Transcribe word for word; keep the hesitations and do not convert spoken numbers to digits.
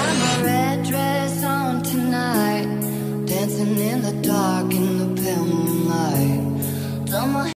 got my red dress on tonight, dancing in the dark in the pale moonlight. Done my